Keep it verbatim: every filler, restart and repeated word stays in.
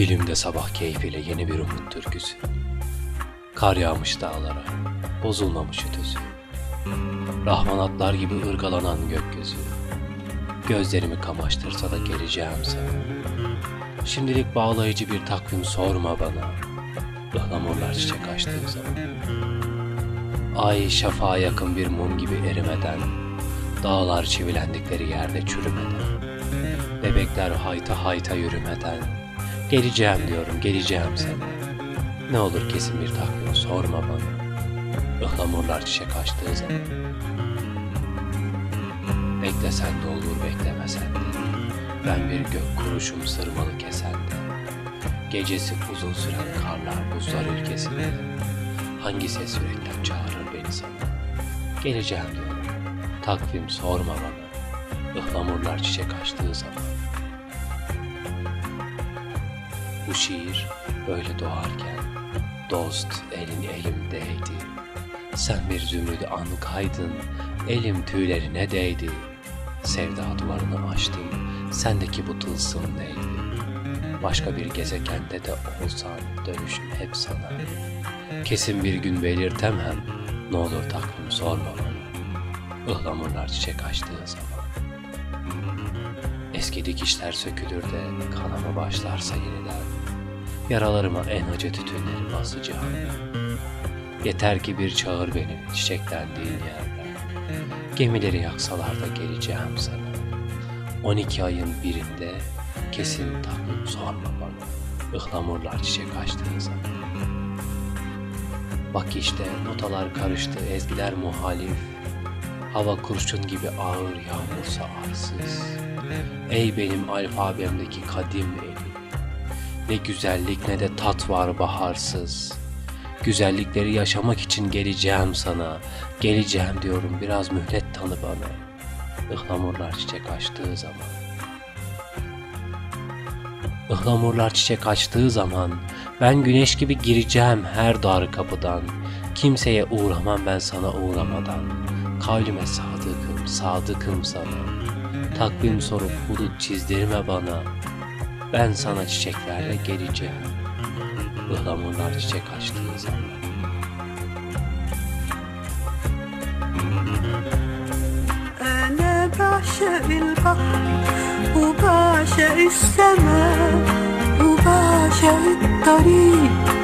Dilimde sabah keyfiyle yeni bir umut türküsü. Kar yağmış dağlara, bozulmamış ötüsü. Rahman atlar gibi ırgalanan gökyüzü. Gözlerimi kamaştırsa da geleceğim sana. Şimdilik bağlayıcı bir takvim sorma bana. Ihlamurlar çiçek açtığı zaman. Ay şafağa yakın bir mum gibi erimeden, dağlar çivilendikleri yerde çürümeden, bebekler hayta hayta yürümeden, geleceğim diyorum, geleceğim sana. Ne olur kesin bir takvim sorma bana. Ihlamurlar çiçek açtığı zaman. Beklesen de olur, beklemesen de. Ben bir gök kuruşum sırmalı kesen de. Gecesi uzun süren karlar buzlar ülkesinde. Hangi ses yürekten çağırır beni sana? Geleceğim diyorum, takvim sorma bana. Ihlamurlar çiçek açtığı zaman. Bu şiir böyle doğarken dost elin elimdeydi. Sen bir zümrüdü ankaydın, elim tüylerine değdi. Sevda duvarını açtım, sendeki bu tılsım neydi? Başka bir gezegende de olsan dönüşüm hep sana. Kesin bir gün belirtemem, ne olur takvim sorma bana. Ihlamurlar çiçek açtığı zaman. Eski dikişler sökülür de kanama başlarsa yeniden, yaralarıma en acı tütünleri basacağım. Yeter ki bir çağır beni çiçeklendiğin yerden. Gemileri yaksalar da geleceğim sana. On iki ayın birinde kesin takvim sorma bana. Ihlamurlar çiçek açtığı zaman. Bak işte notalar karıştı, ezgiler muhalif. Hava kurşun gibi ağır, yağmursa arsız. Ey benim alfabemdeki kadim elim. Ne güzellik ne de tat var baharsız. Güzellikleri yaşamak için geleceğim sana. Geleceğim diyorum, biraz mühlet tanı bana. Ihlamurlar çiçek açtığı zaman. Ihlamurlar çiçek açtığı zaman ben güneş gibi gireceğim her dar kapıdan. Kimseye uğramam ben sana uğramadan. Kavlime sadıkım, sadıkım sana. Takvim sorup hudut çizdirme bana. Ben sana çiçeklerle geleceğim. Ihlamurlar çiçek açtığı zaman. أنا بعشق البحر وبعشق السماء وبعشق الطريق